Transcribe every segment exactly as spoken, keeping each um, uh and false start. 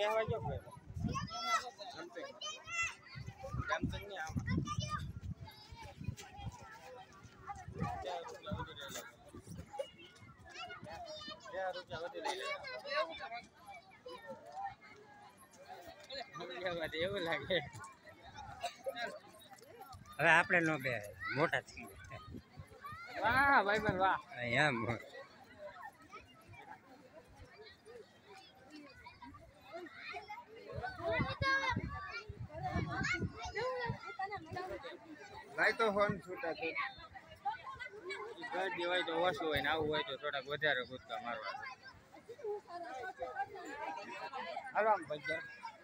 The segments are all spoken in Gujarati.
કહેવા જો કે જમતંગ ને આમ એવું લાગે હવે આપણે નો બે મોટા થઈ વાહ ભાઈ બન વાહ એમ ભાઈ તો ફોન છૂટા તો ઘર દેવાય તો ઓછું હોય ને આવું હોય તો થોડાક વધારે કૂદકા મારવા આરામ ભાઈ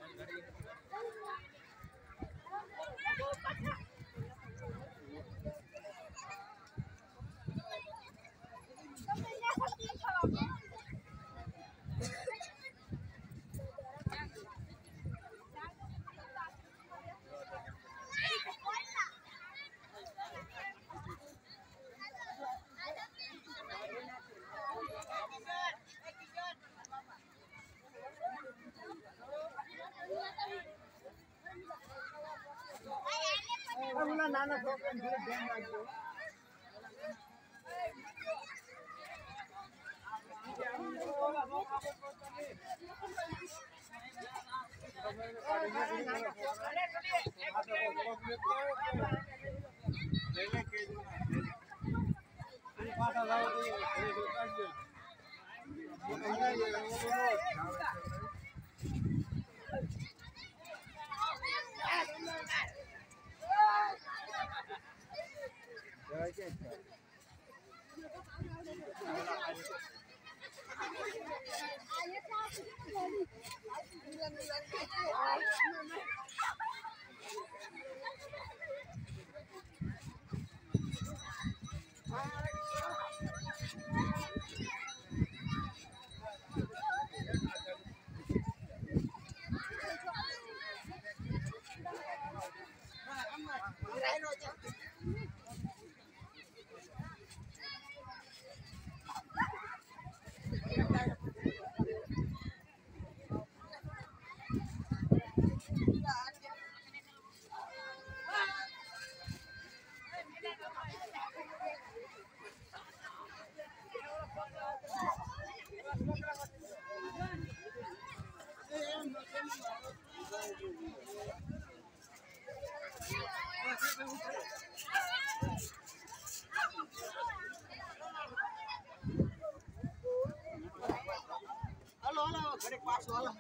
નાના છોકરાને ધ્યાન રાખજો હલો હલો ઘરે પાછો હાલો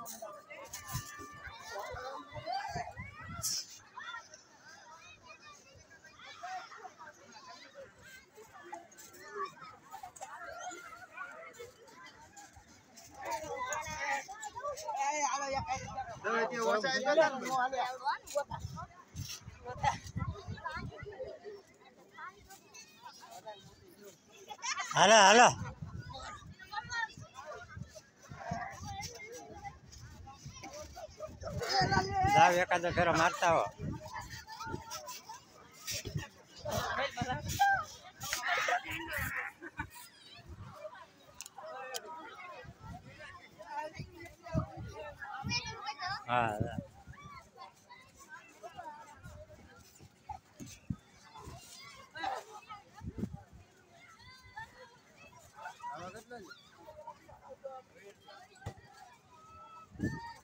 હાલો હાલો જાવ એકાદો ફેરો મારતા હો હા Thank you.